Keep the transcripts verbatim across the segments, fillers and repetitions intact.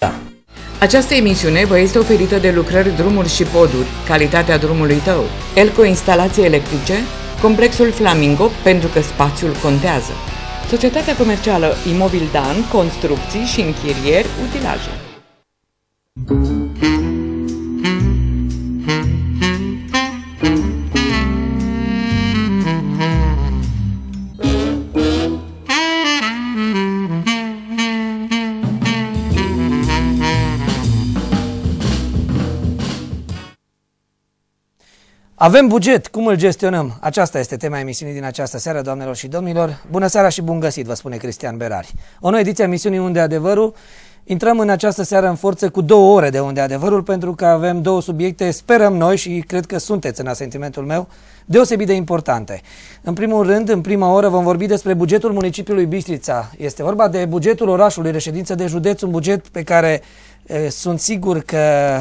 Această emisiune vă este oferită de Lucrări Drumuri și Poduri, calitatea drumului tău, Elco Instalații Electrice, Complexul Flamingo, pentru că spațiul contează, Societatea Comercială Imobil Dan, construcții și închirieri utilaje. Avem buget, cum îl gestionăm? Aceasta este tema emisiunii din această seară, doamnelor și domnilor. Bună seara și bun găsit, vă spune Cristian Berari. O nouă ediție a emisiunii Unde Adevărul. Intrăm în această seară în forță cu două ore de Unde Adevărul, pentru că avem două subiecte, sperăm noi și cred că sunteți în asentimentul meu, deosebit de importante. În primul rând, în prima oră vom vorbi despre bugetul municipiului Bistrița. Este vorba de bugetul orașului, reședință de județ, un buget pe care e, sunt sigur că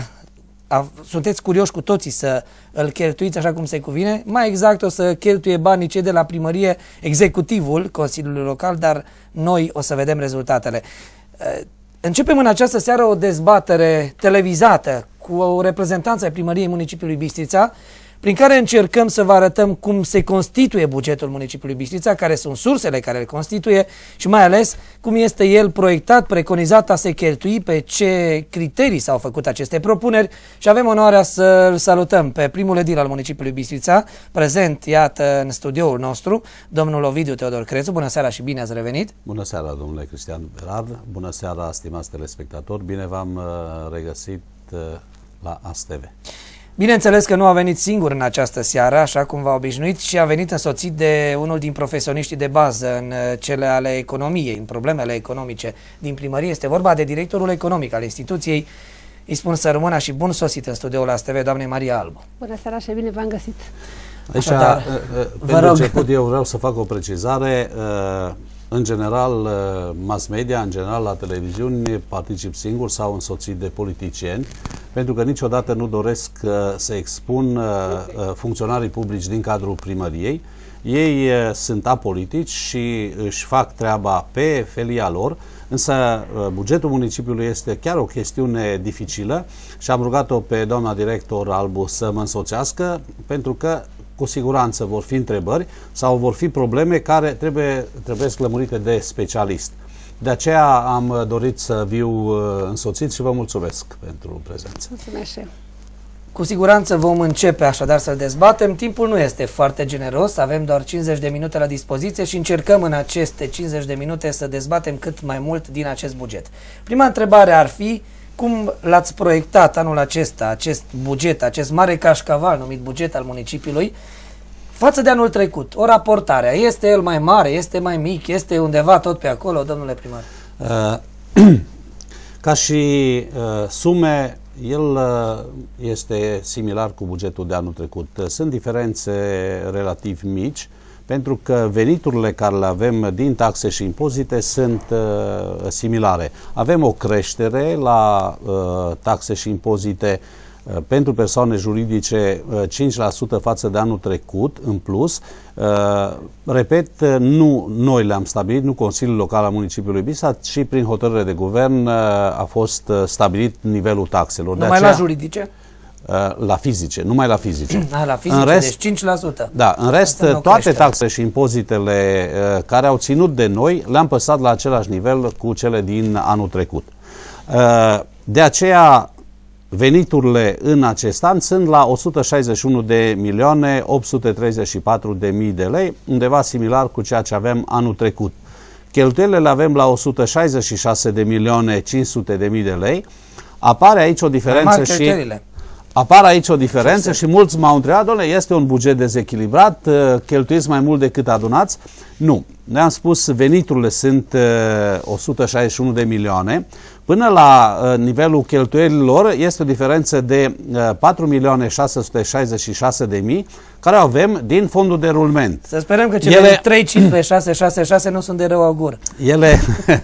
A, sunteți curioși cu toții să îl cheltuiți așa cum se cuvine. Mai exact o să cheltuie banii cei de la primărie, executivul Consiliului Local, dar noi o să vedem rezultatele. Începem în această seară o dezbatere televizată cu o reprezentanță a primăriei municipiului Bistrița, prin care încercăm să vă arătăm cum se constituie bugetul municipiului Bistrița, care sunt sursele care îl constituie și mai ales cum este el proiectat, preconizat a se cheltui, pe ce criterii s-au făcut aceste propuneri. Și avem onoarea să-l salutăm pe primul edil al municipiului Bistrița, prezent, iată, în studioul nostru, domnul Ovidiu Teodor Crețu. Bună seara și bine ați revenit! Bună seara, domnule Cristian Berard! Bună seara, stimați telespectatori! Bine v-am regăsit la A S T V. Bineînțeles că nu a venit singur în această seară, așa cum v-a obișnuit, și a venit însoțit de unul din profesioniștii de bază în cele ale economiei, în problemele economice din primărie. Este vorba de directorul economic al instituției. Îi spun să rămână și bun sosit în studioul A S T V, doamne Maria Albu. Bună seara și bine v-am găsit. Aici, Așadar, pentru început, eu vreau să fac o precizare. În general, mass media, în general la televiziuni, particip singur sau însoțit de politicieni, pentru că niciodată nu doresc să expun funcționarii publici din cadrul primăriei. Ei sunt apolitici și își fac treaba pe felia lor, însă bugetul municipiului este chiar o chestiune dificilă și am rugat-o pe doamna director Albu să mă însoțească, pentru că cu siguranță vor fi întrebări sau vor fi probleme care trebuie, trebuie lămurite de specialist. De aceea am dorit să viu însoțit și vă mulțumesc pentru prezență. Mulțumesc și eu. Cu siguranță vom începe așadar să dezbatem. Timpul nu este foarte generos, avem doar cincizeci de minute la dispoziție și încercăm în aceste cincizeci de minute să dezbatem cât mai mult din acest buget. Prima întrebare ar fi: cum l-ați proiectat anul acesta, acest buget, acest mare cașcaval numit buget al municipiului, față de anul trecut? O raportare. Este el mai mare, este mai mic, este undeva tot pe acolo, domnule primar? Uh, ca și uh, sume, el uh, este similar cu bugetul de anul trecut. Sunt diferențe relativ mici, pentru că veniturile care le avem din taxe și impozite sunt uh, similare. Avem o creștere la uh, taxe și impozite uh, pentru persoane juridice uh, cinci la sută față de anul trecut, în plus. Uh, repet, nu noi le-am stabilit, nu Consiliul Local al municipiului Bistrița, ci prin hotărâre de guvern uh, a fost uh, stabilit nivelul taxelor. Numai de aceea, la juridice? La fizice, numai la fizice. A, la fizice, în rest, deci cinci la sută. Da, în rest, toate taxele și impozitele uh, care au ținut de noi, le-am păstrat la același nivel cu cele din anul trecut. Uh, de aceea, veniturile în acest an sunt la o sută șaizeci și unu de milioane opt sute treizeci și patru de mii de lei, undeva similar cu ceea ce avem anul trecut. Cheltuielile le avem la o sută șaizeci și șase de milioane cinci sute de mii de lei. Apare aici o diferență și... Apar aici o diferență și mulți m-au întrebat: doamne, este un buget dezechilibrat, cheltuiți mai mult decât adunați? Nu. Ne-am spus, veniturile sunt o sută șaizeci și unu de milioane. Până la nivelul cheltuielilor este o diferență de patru milioane șase sute șaizeci și șase de mii care avem din fondul de rulment. Să sperăm că cele ele... trei cifre șase șase șase nu sunt de rău augur. Ele...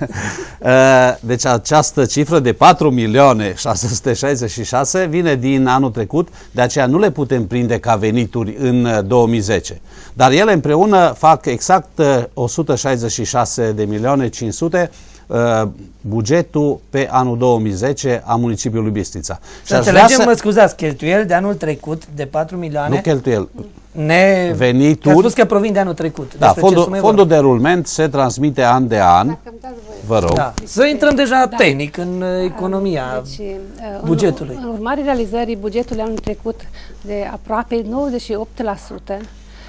deci această cifră de patru milioane șase sute șaizeci și șase vine din anul trecut, de aceea nu le putem prinde ca venituri în două mii zece. Dar ele împreună fac exact o sută șaizeci și șase de milioane cinci sute uh, bugetul pe anul două mii zece a municipiului Bistrița. Să înțelegem, mă scuzați, cheltuieli de anul trecut de patru milioane. Nu cheltuieli. Ne... venituri. Că a spus că provin de anul trecut. Da, fondul, fondul de rulment se transmite an de an. Vă rog. Da. Să intrăm deja da. tehnic în economia deci, bugetului. În, în urmarea realizării bugetului anul trecut de aproape nouăzeci și opt la sută,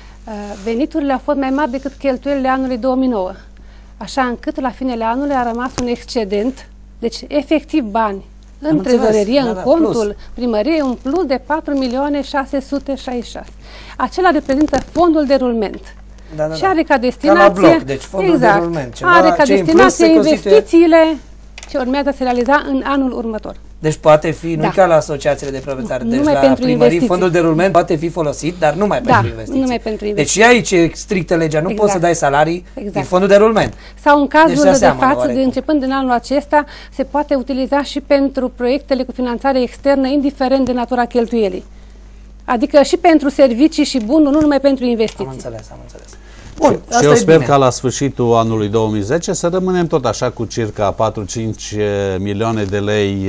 veniturile au fost mai mari decât cheltuielile anului două mii nouă. Așa încât la finele anului a rămas un excedent, deci efectiv bani în trezorerie, da, în da, contul plus. primăriei, un plus de patru milioane șase sute șaizeci și șase. Acela reprezintă fondul de rulment. Da, da, și are ca destinație, ca la bloc, deci fondul exact, de rulment. Ceva, are ca destinație investițiile constituie... ce urmează să se realiza în anul următor. Deci poate fi, nu da. ca la asociațiile de proprietari, deci numai la pentru primării, investiții. Fondul de rulment poate fi folosit, dar numai da, pentru investiții. Numai pentru investiții. Deci aici e strictă legea, nu exact. poți să dai salarii exact. din fondul de rulment. Sau în cazul deci de față, de începând din anul acesta, se poate utiliza și pentru proiectele cu finanțare externă, indiferent de natura cheltuielii. Adică și pentru servicii și bunuri, nu numai pentru investiții. Am înțeles, am înțeles. Bun, și eu sper bine. ca la sfârșitul anului două mii zece să rămânem tot așa cu circa patru-cinci milioane de lei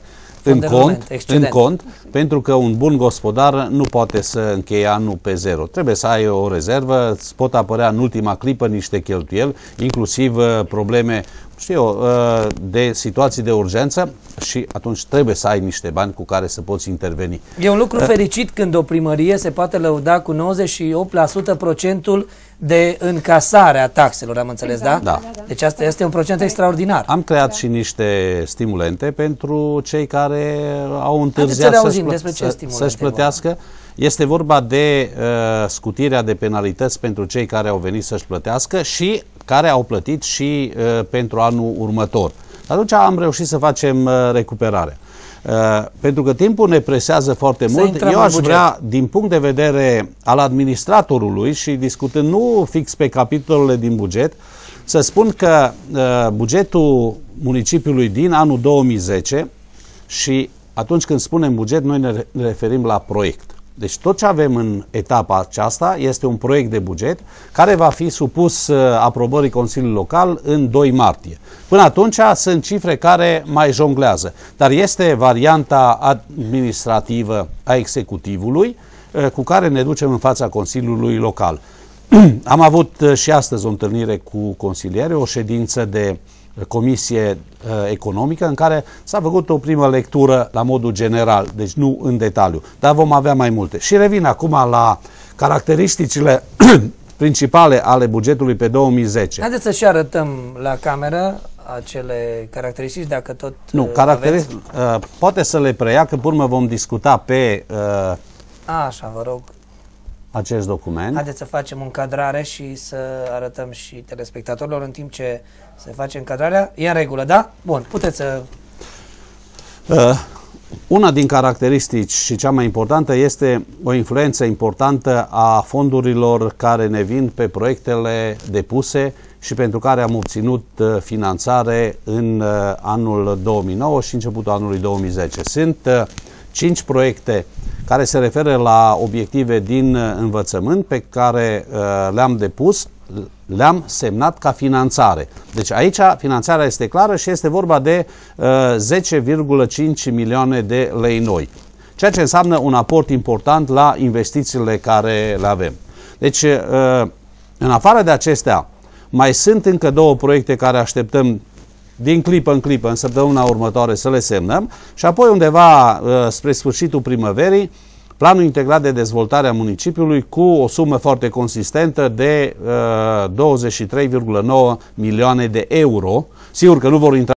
în cont, în cont, pentru că un bun gospodar nu poate să încheie anul pe zero. Trebuie să ai o rezervă, îți pot apărea în ultima clipă niște cheltuieli, inclusiv probleme, știu eu, de situații de urgență și atunci trebuie să ai niște bani cu care să poți interveni. E un lucru fericit când o primărie se poate lăuda cu nouăzeci și opt la sută procentul de încasare a taxelor, am înțeles, exact, da? Da. Deci asta este un procent extraordinar. Am creat da. și niște stimulente pentru cei care au întârziat să-și plă să plătească. Este vorba de uh, scutirea de penalități pentru cei care au venit să-și plătească și care au plătit și uh, pentru anul următor. Atunci am reușit să facem uh, recuperare. Uh, pentru că timpul ne presează foarte să mult, eu aș vrea, din punct de vedere al administratorului și discutând nu fix pe capitolele din buget, să spun că uh, bugetul municipiului din anul două mii zece, și atunci când spunem buget, noi ne referim la proiect. Deci tot ce avem în etapa aceasta este un proiect de buget care va fi supus uh, aprobării Consiliului Local în doi martie. Până atunci sunt cifre care mai jonglează, dar este varianta administrativă a executivului uh, cu care ne ducem în fața Consiliului Local. Am avut uh, și astăzi o întâlnire cu consilieri, o ședință de comisie uh, economică în care s-a făcut o primă lectură la modul general, deci nu în detaliu, dar vom avea mai multe. Și revin acum la caracteristicile principale ale bugetului pe două mii zece. Haideți să și arătăm la cameră acele caracteristici, dacă tot Nu, caracteristici, uh, poate să le preia, că până vom discuta pe uh, A, așa, vă rog, acest document. Haideți să facem încadrare și să arătăm și telespectatorilor în timp ce se face încadrarea. E în regulă, da? Bun, puteți să... Uh, una din caracteristici și cea mai importantă este o influență importantă a fondurilor care ne vin pe proiectele depuse și pentru care am obținut uh, finanțare în uh, anul două mii nouă și începutul anului două mii zece. Sunt uh, cinci proiecte care se referă la obiective din învățământ pe care uh, le-am depus, le-am semnat ca finanțare. Deci aici finanțarea este clară și este vorba de uh, zece virgulă cinci milioane de lei noi, ceea ce înseamnă un aport important la investițiile care le avem. Deci, uh, în afară de acestea, mai sunt încă două proiecte care așteptăm din clipă în clipă, în săptămâna următoare, să le semnăm și apoi undeva uh, spre sfârșitul primăverii, planul integrat de dezvoltare a municipiului cu o sumă foarte consistentă de uh, douăzeci și trei virgulă nouă milioane de euro. Sigur că nu vor intra